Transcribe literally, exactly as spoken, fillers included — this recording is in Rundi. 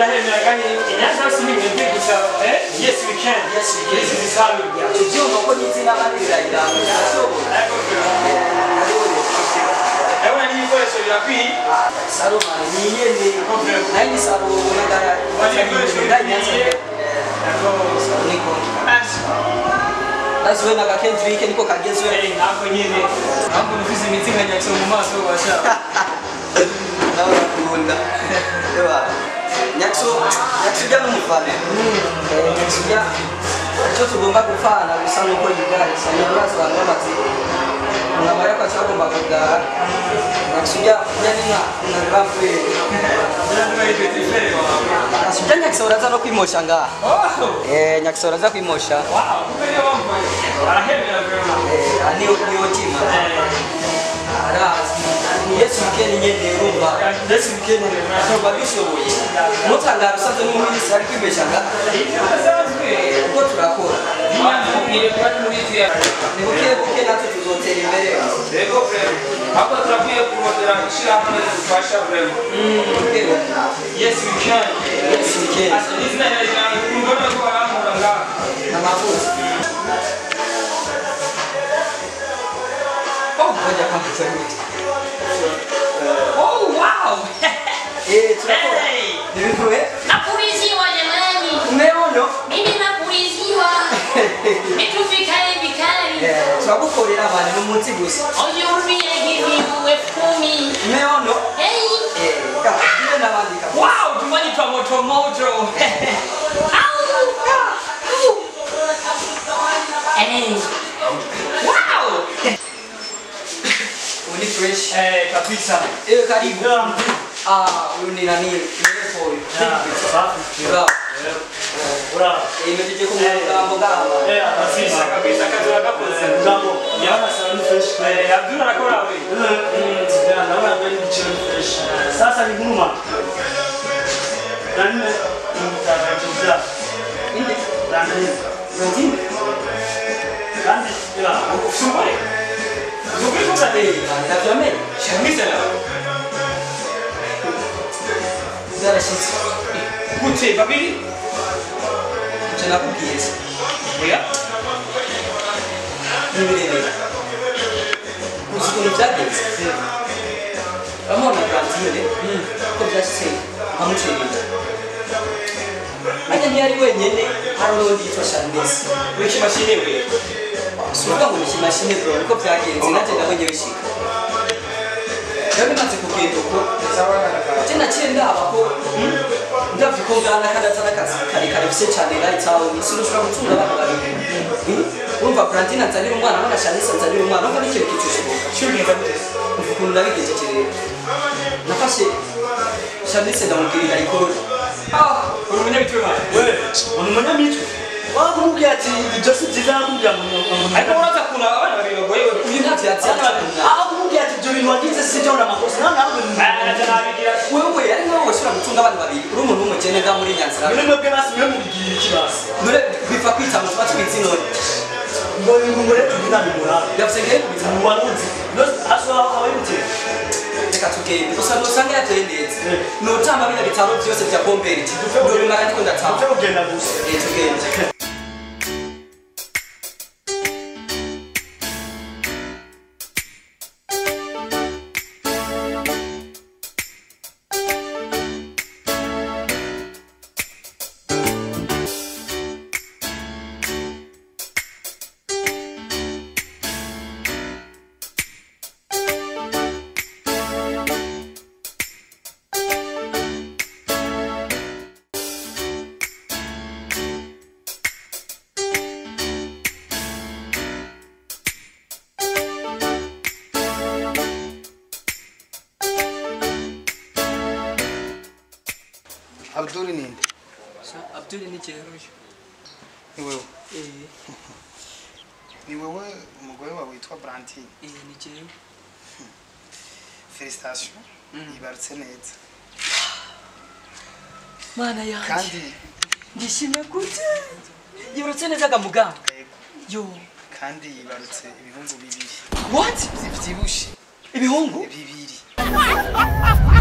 Jena hemera gahi. Inyanza sini mwembe gusa. Eh? Yes we can. Yes we can. This is how we do. Tujyo ngo nizina bandi rayira. Ewa ni ikoresho birakwiye. Saro mani niyene. Nayi saro nagara. Wani ikoresho birakwiye. Niko. That's when I can't drink and cook against you. Nako nyine. Nako mfisi mitinga nyacho mu maso basha. Nawe kunda. Ewa. Nyakso, nyakso jya numufane. Eh, nyakso jya. Cyo tugomba gufana bisa nuko yigari. Sanya urazo banga mati. Ngamara kwa cyako mbagara. Nyakso jya nyani na na rampe. Asubya nyakso uraza no kwimosha nga. Eh, nyakso uraza kwimosha. Wow, kumenya wampa. Arahemera bema. Eh, ani niyo tima. Ara Yesu mkeni nyene rumba. Yesu mkeni so babishoboye. Mutangara usanze n'umuhisi ari kwimeshaga. Uko turakora. Mwire kwa muri tiya. Ni buke buke natwe tuzotera imbere. Rego frere. Hako turapiye kurondera ishira hamwe twasha frere. Mm, yes we can. Yes we can. Asa izina ya ngona ko aramura nga. Na mafuta. Oh, ngoja kwanza sauti. Oh wow. Eh, turakora. Ni vipi? Napuliziwa jamani. Umeona? Mimi napuliziwa. Vitu vikali vikali. Eh, turagukorera abantu n'umunsi gusa. Oyurumie give you elfu kumi. Umeona? Hey. Eh, kama vile naandika. Wow, tumani twa moto moto. Hey. Wow. Uni fresh. Eh, kabisa. Eh, karibu. Ah, huyu ni nani? Mrefu huyu. Safi. Bravo. Ura. Eh, imetije kumgambo gamba. Eh, kabisa kabisa kazi wakapoze. Gambo. Yana sana fresh. Eh, Abdul anakora wewe. Mm, sijana naona kweli kichoni fresh. Sasa ni huruma. Nani mtarajiza? Inde. Nani? Ndio. Kandi ila usumbuke. Usumbuke kwa Eh, ndio. Shamisa la. Zara shitsi. Gute babiri? Tena kukies. Oya. Nibirebe. Usiku mtake. Amona brandile. Mm. Ko byashitse. Amuceri. Anya ntiyari wenyene harundi twashandese. Wiki mashine we. Suka ngo ni mashine bro niko byagenze nate ndabonye bishika. Yabe maze kugenda uko tena cyenda abako ndavye ko ngana kadaza nakazi kare kare bise cyane right aho sinushobora gutunga abana babiri. Urumva Brandina nzanira umwana none Shanisa nzanira umwana umva n'ikintu kitushoboka. Cyugenza gute? Ukunda bigeje kirere. Nafashe Shanisa ndamubwira ikoro. Ah, uri munyabitwe ba. Wewe, uri munyamico? Wakumubwira ati Jose zizakumbya mu Ariko uraza kuna abana babiri bagoye we. Uyu ntavyo yatsana. Ah, kumubwira ati ibyo bintu wagize sije una makosa. Na nawe Nabigira. Wewe ari nkaho washobora gutunga abana babiri uri umuntu w'umukene nga muri Nyanza. Muri mwebwe basi mwe mubigira ikibasi. Nure bifa kwita mu twatsi kwitsinone. Ngo ngumure tubinamura. Yavuze ngere kubita Mu waruzi. No aso abayute. reka tugende. Gusa nusanga yateye neza. Nutamba bina bitaro byose bya bomberi. Ndio bimara ndiko ndatamba. Ufite kugenda gusa. Eh tugende. Abdul ninde? Abdul ni Cherujo. Ni wewe. Eh. Ni wewe umugore wawe witwa Brandine. Eh ni Cheru. Félicitations. Ibarutse neza. Mana yanjye. Kandi ndishimye gute. Yibarutse neza ga muganga. Yo. Kandi ibarutse ibihungu bibiri. What? Zivyibushe. Ibihungu? Bibiri.